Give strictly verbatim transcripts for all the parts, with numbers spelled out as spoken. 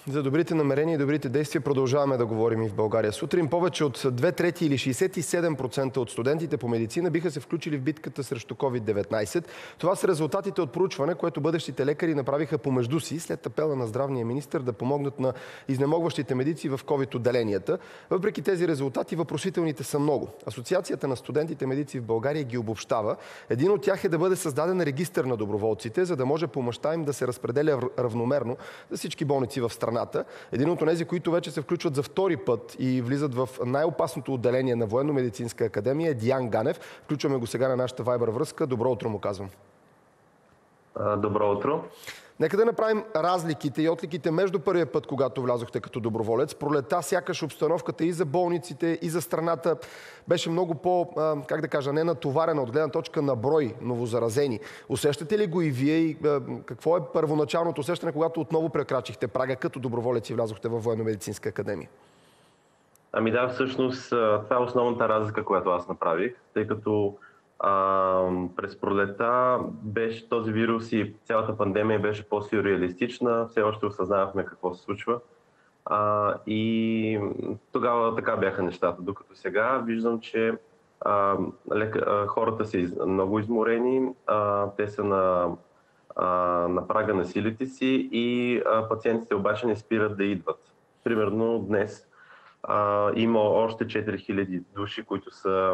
За добрите намерения и добрите действия продължаваме да говорим и в България. Сутрин повече от две трети или шейсет и седем процента от студентите по медицина биха се включили в битката срещу ковид деветнайсет. Това са резултатите от проучване, което бъдещите лекари направиха помежду си след апела на здравния министър да помогнат на изнемогващите медици в ковид отделенията. Въпреки тези резултати, въпросителните са много. Асоциацията на студентите медици в България ги обобщава. Един от тях е да бъде създаден регистър на доброволците, за да може помощта им да се разпределя равномерно за всички болници в страната. Един от тези, които вече се включват за втори път и влизат в най-опасното отделение на Военно-медицинска академия, е Диан Ганев. Включваме го сега на нашата Viber връзка. Добро утро му казвам. Добро утро. Нека да направим разликите и отликите между първия път, когато влязохте като доброволец. Пролета, сякаш обстановката и за болниците, и за страната беше много по, как да кажа, не натоварена от гледна точка на брой новозаразени. Усещате ли го и вие и какво е първоначалното усещане, когато отново прекрачихте прага като доброволец и влязохте във Военно-медицинска академия? Ами да, всъщност това е основната разлика, която аз направих, тъй като А, през пролета беше този вирус и цялата пандемия беше по-сюрреалистична, все още осъзнавахме какво се случва. А, и тогава така бяха нещата, докато сега виждам, че а, лека, а, хората са из, много изморени, а, те са на, а, на прага на силите си и а, пациентите обаче не спират да идват. Примерно днес а, има още четири хиляди души, които са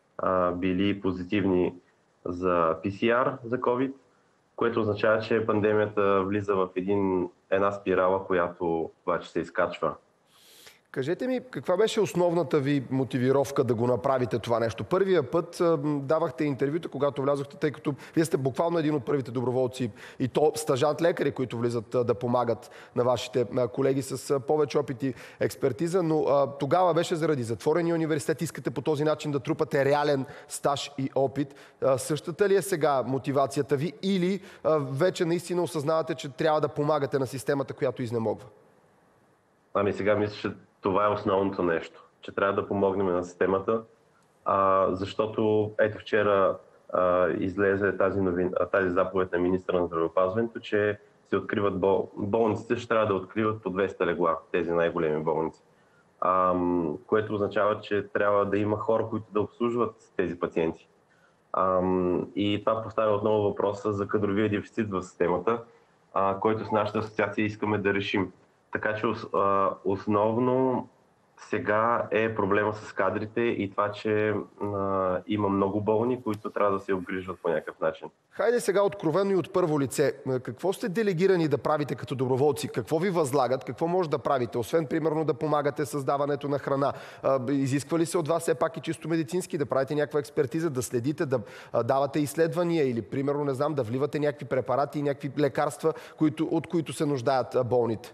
били позитивни за пи си ар за COVID, което означава, че пандемията влиза в един, една спирала, която обаче се изкачва. Кажете ми, каква беше основната ви мотивировка да го направите това нещо? Първия път давахте интервюта, когато влязохте, тъй като вие сте буквално един от първите доброволци и то стажант-лекари, които влизат да помагат на вашите колеги с повече опит и експертиза, но а, тогава беше заради затворения университет. Искате по този начин да трупате реален стаж и опит. А, същата ли е сега мотивацията ви или а, вече наистина осъзнавате, че трябва да помагате на системата, която изнемогва? Ами сега мисля, че това е основното нещо, че трябва да помогнем на системата, а, защото ето вчера а, излезе тази, новин, тази заповед на министъра на здравеопазването, че се откриват бол... болниците, ще трябва да откриват по двеста легла, тези най-големи болници. А, което означава, че трябва да има хора, които да обслужват тези пациенти. А, и това поставя отново въпроса за кадровия дефицит в системата, а, който с нашата асоциация искаме да решим. Така че основно сега е проблема с кадрите и това, че а, има много болни, които трябва да се обгрижват по някакъв начин. Хайде сега откровено и от първо лице. Какво сте делегирани да правите като доброволци? Какво ви възлагат? Какво може да правите? Освен, примерно, да помагате създаването на храна. Изисква ли се от вас все пак и чисто медицински да правите някаква експертиза, да следите, да давате изследвания или, примерно, не знам, да вливате някакви препарати и някакви лекарства, които, от които се нуждаят болните?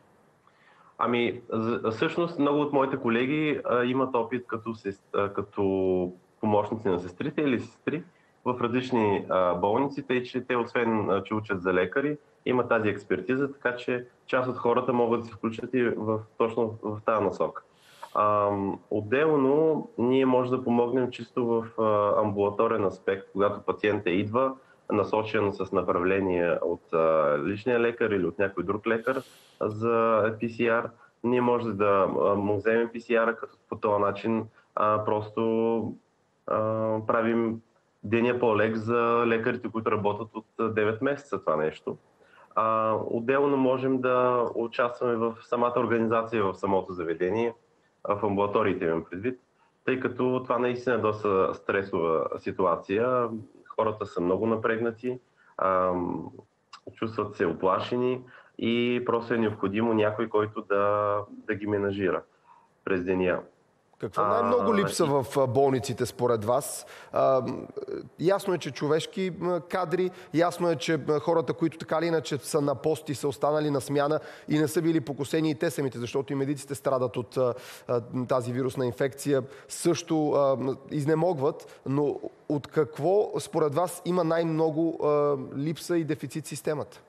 Ами, всъщност много от моите колеги а, имат опит като, а, като помощници на сестрите или сестри в различни а, болници, тъй че те, освен а, че учат за лекари, имат тази експертиза, така че част от хората могат да се включат и в, точно в тази насока. А, отделно, ние може да помогнем чисто в а, амбулаторен аспект, когато пациентът идва, насочен с направление от а, личния лекар или от някой друг лекар за пи си ар. Ние може да му вземем пи си ар, като по този начин а, просто а, правим деня по-лек за лекарите, които работят от девет месеца това нещо. А, отделно можем да участваме в самата организация, в самото заведение, в амбулаториите имам предвид, тъй като това наистина е доста стресова ситуация. Хората са много напрегнати, а, чувстват се оплашени и просто е необходимо някой, който да, да ги менажира през деня. Какво най-много липса в болниците според вас? А, ясно е, че човешки кадри, ясно е, че хората, които така или иначе са на пост и са останали на смяна и не са били покосени и те самите, защото и медиците страдат от а, тази вирусна инфекция, също а, изнемогват, но от какво според вас има най-много а, липса и дефицит системата?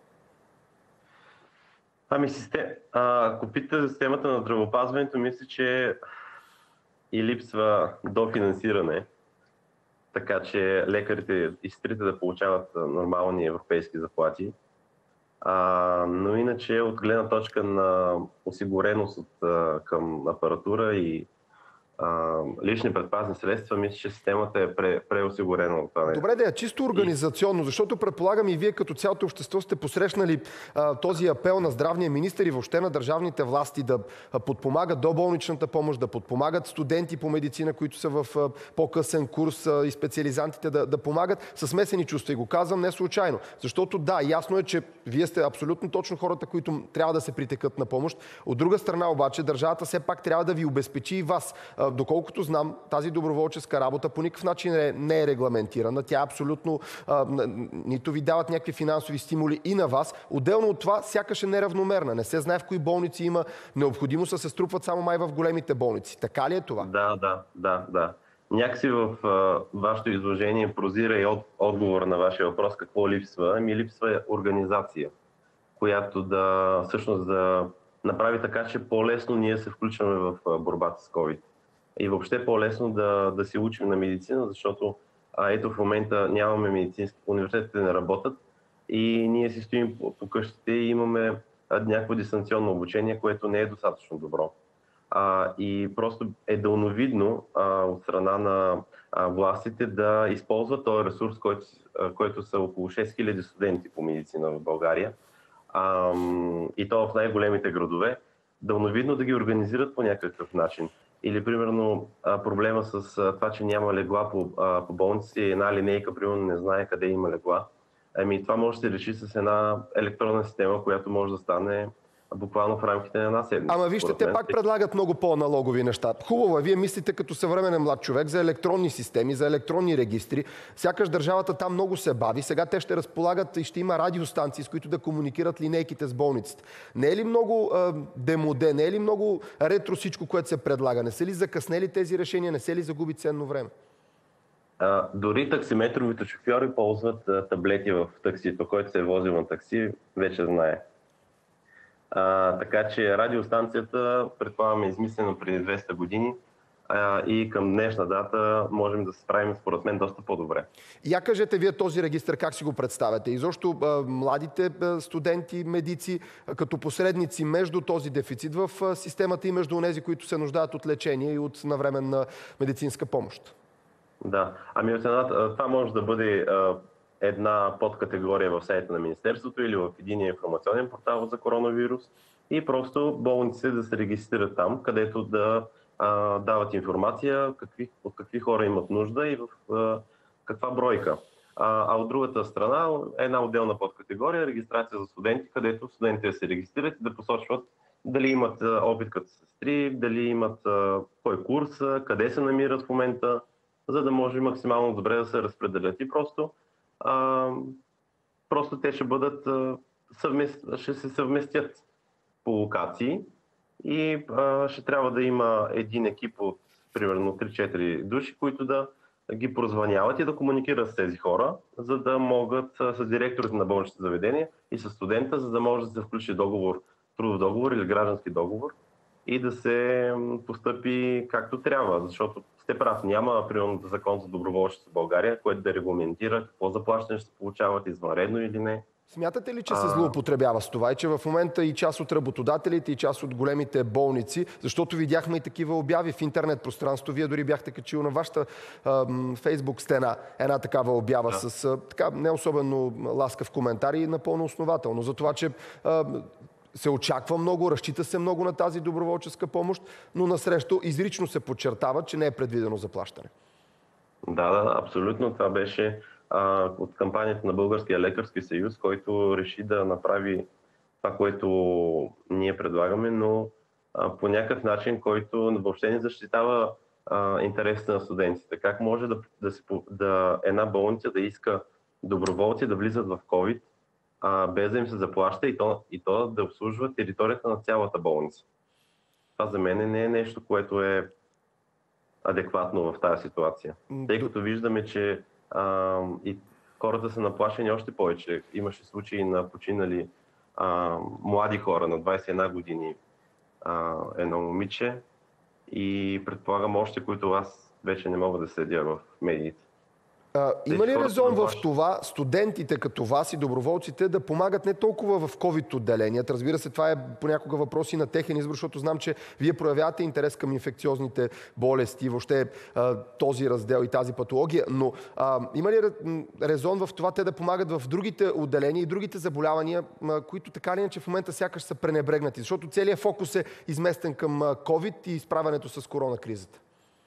Ами, систем... а, ако питате за системата на здравеопазването, мисля, че и липсва дофинансиране, така че лекарите и сестрите да получават нормални европейски заплати. А, но иначе от гледна точка на осигуреност от, а, към апаратура и а, лични предпазни средства, мисля, че системата е пре, преосигурена от това нещо. Добре, да е чисто организационно, защото предполагам и вие като цялото общество сте посрещнали а, този апел на здравния министър и въобще на държавните власти да подпомагат доболничната помощ, да подпомагат студенти по медицина, които са в а, по-късен курс а, и специализантите да, да помагат с смесени чувства. И го казвам не случайно, защото да, ясно е, че вие сте абсолютно точно хората, които трябва да се притекат на помощ. От друга страна обаче, държавата все пак трябва да ви обезпечи и вас. А, доколкото знам, тази доброволческа работа по никакъв начин не е регламентирана. Тя абсолютно а, нито ви дават някакви финансови стимули и на вас. Отделно от това, сякаш е неравномерна. Не се знае в кои болници има необходимост да се струпват само май в големите болници. Така ли е това? Да, да, да, да. Някакси в а, вашето изложение прозира и от, отговор на вашия въпрос какво липсва. Ами липсва организация, която да всъщност да направи така, че по-лесно ние се включваме в борбата с COVID. И въобще по-лесно да, да се учим на медицина, защото а, ето в момента нямаме медицински, университетите не работят и ние си стоим по, по къщите и имаме а, някакво дистанционно обучение, което не е достатъчно добро. А, и просто е дълновидно а, от страна на а, властите да използват този ресурс, който, а, който са около шест хиляди студенти по медицина в България, а, и то в най-големите градове, дълновидно да ги организират по някакъв начин. Или, примерно, проблема с това, че няма легла по, по болници, една линейка, примерно, не знае къде има легла. Ами това може да се реши с една електронна система, която може да стане буквално в рамките на една седмица. Ама вижте, те пак предлагат много по-аналогови неща. Хубаво е, вие мислите като съвременен млад човек за електронни системи, за електронни регистри. Сякаш държавата там много се бави. Сега те ще разполагат и ще има радиостанции, с които да комуникират линейките с болниците. Не е ли много е, демоде, не е ли много ретро всичко, което се предлага? Не са ли закъснели тези решения, не се ли загуби ценно време? А, дори таксиметровите шофьори ползват а, таблети в таксито, който се е возил на такси, вече знае. А, така че радиостанцията, предполагаме, е измислена преди двеста години а, и към днешна дата можем да се справим, според мен, доста по-добре. Я кажете вие този регистр, как си го представяте? Изобщо а, младите а, студенти, медици, а, като посредници между този дефицит в а, системата и между онези, които се нуждаят от лечение и от навременна медицинска помощ? Да, ами от една, това може да бъде а, една подкатегория в сайта на Министерството или в единия информационен портал за коронавирус и просто болниците да се регистрират там, където да а, дават информация какви, от какви хора имат нужда и в а, каква бройка. А, а от другата страна е една отделна подкатегория, регистрация за студенти, където студентите се регистрират и да посочват дали имат а, опит като сестри, дали имат а, кой курс, къде се намират в момента, за да може максимално добре да се разпределят и просто А, просто те ще бъдат съвмест... ще се съвместят по локации и а, ще трябва да има един екип от примерно три-четири души, които да ги прозвъняват и да комуникират с тези хора, за да могат с директорите на болничните заведения и с студента, за да може да се включи договор, трудов договор или граждански договор и да се постъпи както трябва, защото сте прав, няма примерно закон за доброволчество в България, който да регламентира какво заплащане ще се получават, извънредно или не. Смятате ли, че се злоупотребява с това и че в момента и част от работодателите, и част от големите болници, защото видяхме и такива обяви в интернет пространство, вие дори бяхте качили на вашата фейсбук стена една такава обява, да, с така не особено ласкав коментар и напълно основателно, за това, че а, се очаква много, разчита се много на тази доброволческа помощ, но насрещу изрично се подчертава, че не е предвидено заплащане. Да, да, абсолютно. Това беше а, от кампанията на Българския лекарски съюз, който реши да направи това, което ние предлагаме, но а, по някакъв начин, който въобще не защитава а, интересите на студентите. Как може да, да, се, да една болница да иска доброволци да влизат в COVID, а, без да им се заплаща и то, и то да обслужва територията на цялата болница? Това за мен не е нещо, което е адекватно в тази ситуация. Тъй като виждаме, че а, и хората са наплашени още повече. Имаше случаи на починали а, млади хора на двадесет и една години, а, едно момиче и предполагам още, които аз вече не мога да следя в медиите. А, има ли резон в това студентите като вас и доброволците да помагат не толкова в ковид отделенията? Разбира се, това е понякога въпроси на техен избор, защото знам, че вие проявявате интерес към инфекциозните болести, въобще а, този раздел и тази патология, но а, има ли резон в това те да помагат в другите отделения и другите заболявания, а, които така или иначе в момента сякаш са пренебрегнати? Защото целият фокус е изместен към ковид и справянето с коронакризата.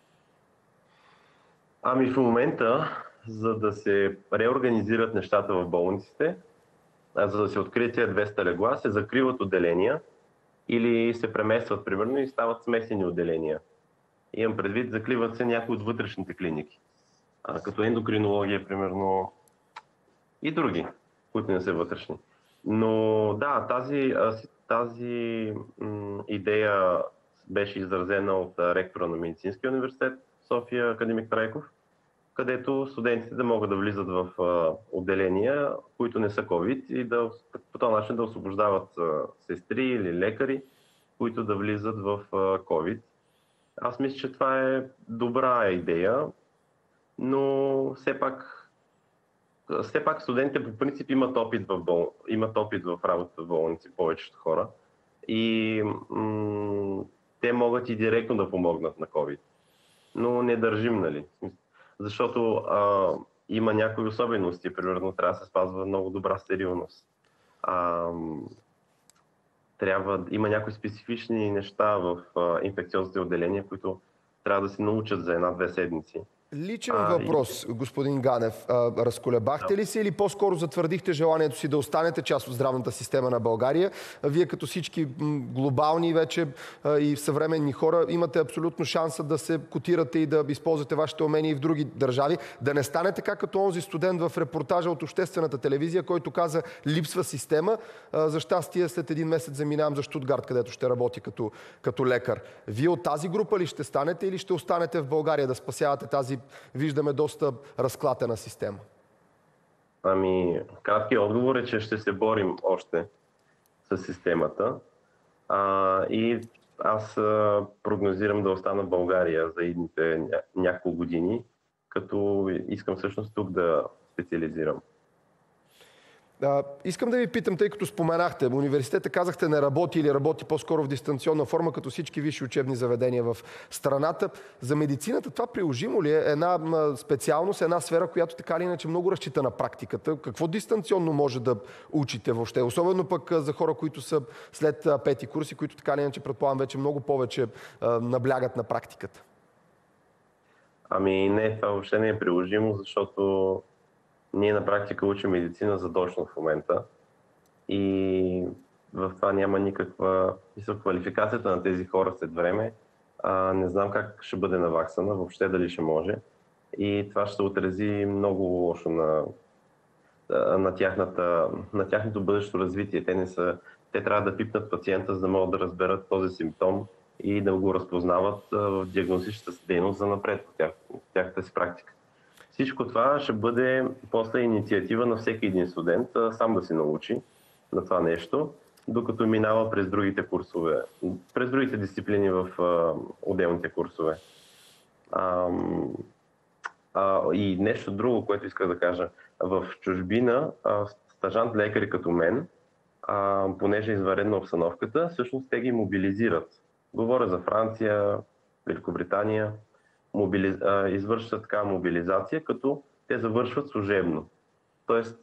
Ами в момента, за да се реорганизират нещата в болниците, за да се открият тези двеста легла, се закриват отделения или се преместват, примерно, и стават смесени отделения. Имам предвид, закриват се някои от вътрешните клиники, като ендокринология, примерно, и други, които не са вътрешни. Но да, тази, тази м, идея беше изразена от ректора на Медицинския университет София, академик Трайков, където студентите да могат да влизат в а, отделения, които не са COVID, и да, по този начин да освобождават а, сестри или лекари, които да влизат в а, COVID. Аз мисля, че това е добра идея, но все пак, все пак студентите по принцип имат опит в, бол... имат опит в работа в болници, повечето хора, и м- те могат и директно да помогнат на COVID. Но не държим, нали? Защото а, има някои особености, примерно трябва да се спазва много добра стерилност. А, трябва, има някои специфични неща в а, инфекциозните отделения, които трябва да се научат за една-две седмици. Личен а, въпрос, и... господин Ганев. А, разколебахте да. ли се или по-скоро затвърдихте желанието си да останете част от здравната система на България? Вие като всички глобални вече а, и съвременни хора имате абсолютно шанса да се котирате и да използвате вашите умения и в други държави. Да не стане така като онзи студент в репортажа от обществената телевизия, който каза: липсва система. А, за щастие след един месец заминавам за Щутгарт, където ще работи като, като лекар. Вие от тази група ли ще станете или ще останете в България да спасявате тази, виждаме, доста разклатена система? Ами, краткият отговор е, че ще се борим още с системата. А, и аз а, прогнозирам да остана в България за идните ня- няколко години, като искам всъщност тук да специализирам. А, искам да ви питам, тъй като споменахте, университета казахте не работи или работи по-скоро в дистанционна форма, като всички висши учебни заведения в страната. За медицината това приложимо ли е? Една специалност, една сфера, която така или иначе много разчита на практиката. Какво дистанционно може да учите въобще? Особено пък за хора, които са след пети курси, които така или иначе, предполагам, вече много повече а, наблягат на практиката. Ами не, това въобще не е приложимо, защото ние на практика учим медицина задочно в момента и в това няма никаква... Мисля, квалификацията на тези хора след време, а, не знам как ще бъде наваксана, въобще дали ще може. И това ще се отрази много лошо на, на, тяхната, на тяхното бъдещо развитие. Те, не са, те трябва да пипнат пациента, за да могат да разберат този симптом и да го разпознават в диагностичната си дейност за напред по тях, тяхната си практика. Всичко това ще бъде после инициатива на всеки един студент сам да се научи на това нещо, докато минава през другите курсове, през другите дисциплини в а, отделните курсове. А, а, и нещо друго, което исках да кажа. В чужбина а, стажант лекари като мен, а, понеже е извънредна обстановката, всъщност те ги мобилизират. Говоря за Франция, Великобритания. Мобили... извършват така мобилизация, като те завършват служебно. Тоест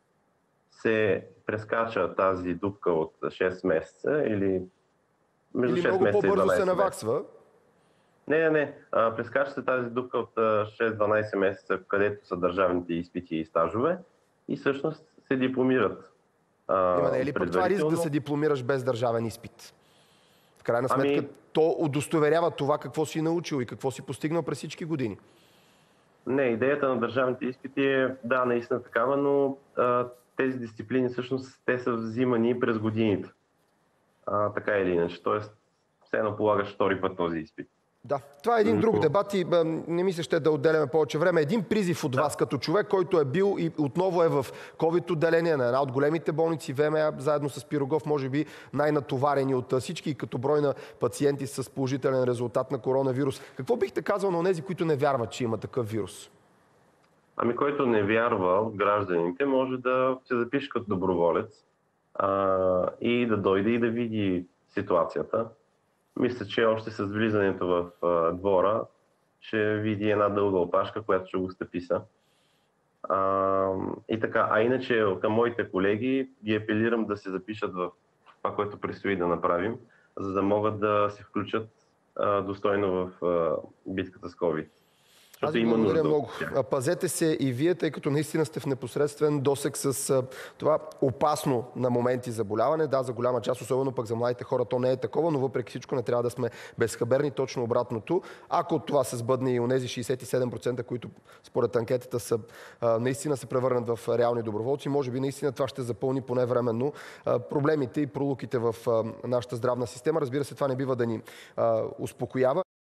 се прескача тази дупка от шест месеца или между или шест много месеца и по-бързо дванайсет се наваксва. Не, не, не. Прескача се тази дупка от шест-дванайсет месеца, където са държавните изпити и стажове, и всъщност се дипломират. Има не е ли пък това риск да се дипломираш без държавен изпит? В крайна сметка, ами... то удостоверява това какво си научил и какво си постигнал през всички години. Не, идеята на държавните изпити е, да, наистина такава, но а, тези дисциплини всъщност те са взимани през годините. А, така или иначе. Тоест, все едно полагаш втори път този изпит. Да, това е един друг дебат и не мисля ще да отделяме повече време. Един призив от да. вас като човек, който е бил и отново е в ковид отделение на една от големите болници, ВМА, заедно с Пирогов, може би най-натоварени от всички и като брой на пациенти с положителен резултат на коронавирус. Какво бихте казал на онези, които не вярват, че има такъв вирус? Ами, който не вярва от гражданите, може да се запише като доброволец а, и да дойде и да види ситуацията. Мисля, че още с влизането в а, двора ще види една дълга опашка, която ще го стъписа. А, и така, а иначе към моите колеги ги апелирам да се запишат в това, което предстои да направим, за да могат да се включат а, достойно в а, битката с COVID. Аз ви благодаря много. Пазете се и вие, тъй като наистина сте в непосредствен досег с това опасно на моменти заболяване. Да, за голяма част, особено пък за младите хора, то не е такова, но въпреки всичко не трябва да сме безхаберни, точно обратното. Ако това се сбъдне и онези шейсет и седем процента, които според анкетата са, наистина се превърнат в реални доброволци, може би наистина това ще запълни поне временно проблемите и пролуките в нашата здравна система. Разбира се, това не бива да ни успокоява.